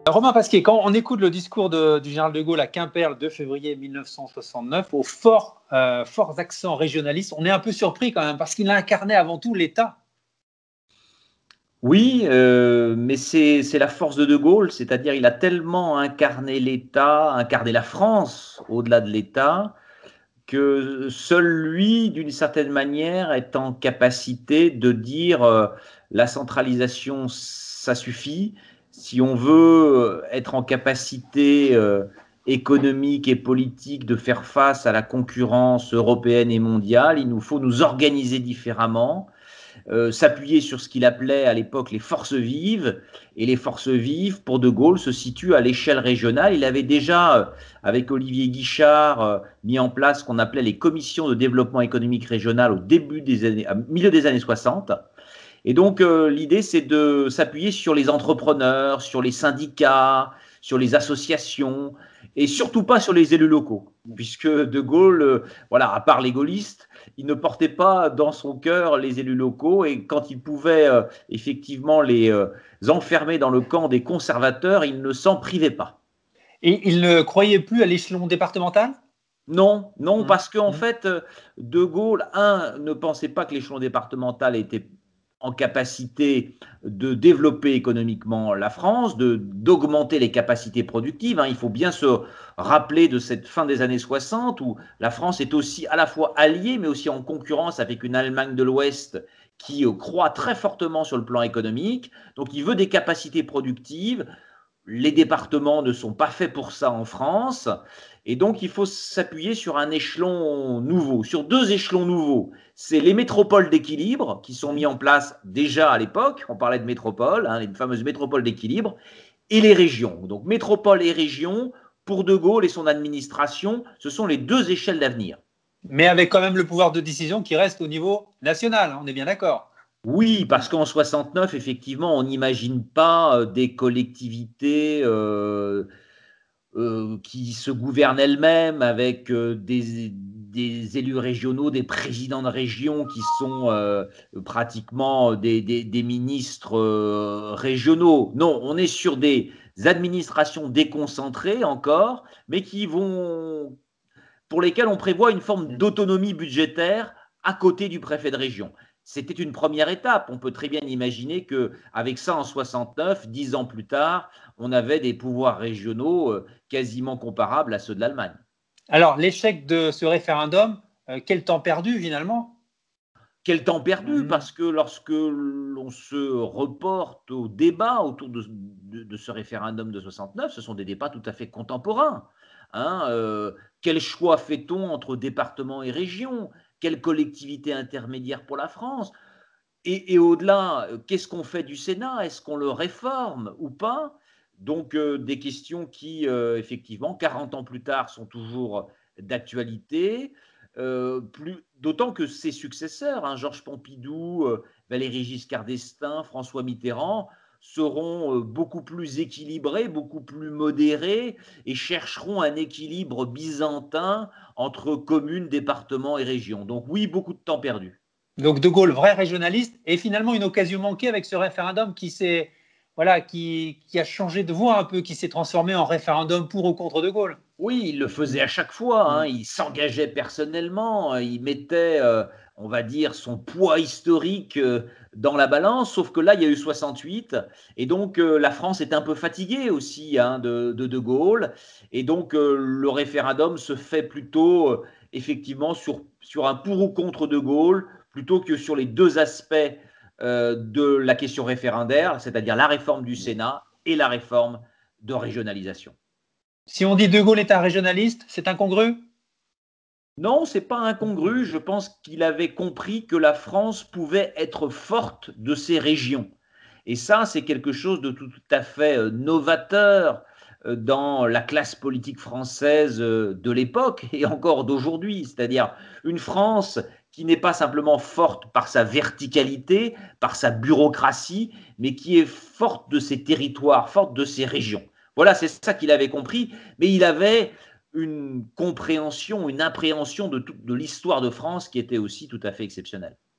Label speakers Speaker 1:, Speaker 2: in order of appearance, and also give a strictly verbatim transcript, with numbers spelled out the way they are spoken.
Speaker 1: Romain Pasquier, quand on écoute le discours de, du général de Gaulle à Quimper le deux février mille neuf cent soixante-neuf, aux forts, euh, forts accents régionalistes, on est un peu surpris quand même, parce qu'il a incarné avant tout l'État.
Speaker 2: Oui, euh, mais c'est c'est la force de De Gaulle, c'est-à-dire il a tellement incarné l'État, incarné la France au-delà de l'État, que seul lui, d'une certaine manière, est en capacité de dire euh, la centralisation, ça suffit. Si on veut être en capacité euh, économique et politique de faire face à la concurrence européenne et mondiale, il nous faut nous organiser différemment. Euh, s'appuyer sur ce qu'il appelait à l'époque les forces vives. Et les forces vives, pour De Gaulle, se situent à l'échelle régionale. Il avait déjà, euh, avec Olivier Guichard, euh, mis en place ce qu'on appelait les commissions de développement économique régional au début des années, au milieu des années soixante. Et donc, euh, l'idée, c'est de s'appuyer sur les entrepreneurs, sur les syndicats, sur les associations, et surtout pas sur les élus locaux, puisque De Gaulle, euh, voilà, à part les gaullistes, il ne portait pas dans son cœur les élus locaux, et quand il pouvait euh, effectivement les euh, enfermer dans le camp des conservateurs, il ne s'en privait pas.
Speaker 1: Et il ne croyait plus à l'échelon départemental?
Speaker 2: Non, non,
Speaker 1: Mmh.
Speaker 2: parce qu'en
Speaker 1: Mmh.
Speaker 2: fait, De Gaulle, un, ne pensait pas que l'échelon départemental était en capacité de développer économiquement la France, de, d'augmenter les capacités productives. Hein. Il faut bien se rappeler de cette fin des années soixante où la France est aussi à la fois alliée, mais aussi en concurrence avec une Allemagne de l'Ouest qui croît très fortement sur le plan économique. Donc, il veut des capacités productives. Les départements ne sont pas faits pour ça en France. Et donc, il faut s'appuyer sur un échelon nouveau, sur deux échelons nouveaux. C'est les métropoles d'équilibre qui sont mis en place déjà à l'époque. On parlait de métropoles, hein, les fameuses métropoles d'équilibre, et les régions. Donc, métropole et région, pour De Gaulle et son administration, ce sont les deux échelles d'avenir.
Speaker 1: Mais avec quand même le pouvoir de décision qui reste au niveau national, hein, on est bien d'accord.
Speaker 2: Oui, parce qu'en soixante-neuf, effectivement, on n'imagine pas des collectivités euh, euh, qui se gouvernent elles-mêmes avec euh, des, des élus régionaux, des présidents de région qui sont euh, pratiquement des, des, des ministres euh, régionaux. Non, on est sur des administrations déconcentrées encore, mais qui vont, pour lesquelles on prévoit une forme d'autonomie budgétaire à côté du préfet de région. C'était une première étape. On peut très bien imaginer qu'avec ça, en soixante-neuf, dix ans plus tard, on avait des pouvoirs régionaux quasiment comparables à ceux de l'Allemagne.
Speaker 1: Alors, l'échec de ce référendum, euh, quel temps perdu finalement?
Speaker 2: Quel temps perdu, parce que lorsque l'on se reporte au débat autour de, de, de ce référendum de soixante-neuf, ce sont des débats tout à fait contemporains. Hein, euh, quel choix fait-on entre département et région? Quelle collectivité intermédiaire pour la France? Et, et au-delà, qu'est-ce qu'on fait du Sénat? Est-ce qu'on le réforme ou pas? Donc, euh, des questions qui, euh, effectivement, quarante ans plus tard, sont toujours d'actualité. Euh, d'autant que ses successeurs, hein, Georges Pompidou, euh, Valéry Giscard d'Estaing, François Mitterrand, seront euh, beaucoup plus équilibrés, beaucoup plus modérés et chercheront un équilibre byzantin entre communes, départements et régions. Donc oui, beaucoup de temps perdu.
Speaker 1: Donc De Gaulle, vrai régionaliste, et finalement une occasion manquée avec ce référendum qui s'est, voilà, qui, qui a changé de voix un peu, qui s'est transformé en référendum pour ou contre De Gaulle.
Speaker 2: Oui, il le faisait à chaque fois, hein. Il s'engageait personnellement, il mettait, euh, on va dire, son poids historique euh, dans la balance, sauf que là, il y a eu soixante-huit, et donc euh, la France est un peu fatiguée aussi, hein, de, de De Gaulle, et donc euh, le référendum se fait plutôt, euh, effectivement, sur, sur un pour ou contre De Gaulle, plutôt que sur les deux aspects euh, de la question référendaire, c'est-à-dire la réforme du Sénat et la réforme de régionalisation.
Speaker 1: Si on dit De Gaulle est un régionaliste, c'est incongru?
Speaker 2: Non, c'est pas incongru. Je pense qu'il avait compris que la France pouvait être forte de ses régions. Et ça, c'est quelque chose de tout à fait novateur dans la classe politique française de l'époque et encore d'aujourd'hui. C'est-à-dire une France qui n'est pas simplement forte par sa verticalité, par sa bureaucratie, mais qui est forte de ses territoires, forte de ses régions. Voilà, c'est ça qu'il avait compris. Mais il avait une compréhension, une appréhension de, de l'histoire de France qui était aussi tout à fait exceptionnelle.